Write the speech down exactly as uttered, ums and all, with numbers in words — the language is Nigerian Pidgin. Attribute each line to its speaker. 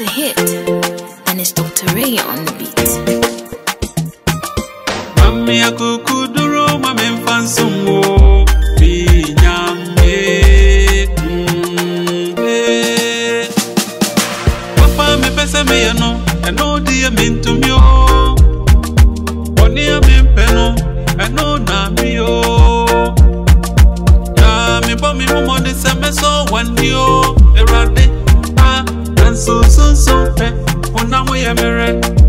Speaker 1: a hit, and it's Doctor Ray on the beat.
Speaker 2: Mami akukuduro mami mfansumo binyamye mbe Papa me pese me yano eno di mintu myo Oni ame peno eno na mio Ya mi bo mi mo de se me so wandio erade ah dan so so so pe ona mo ye mere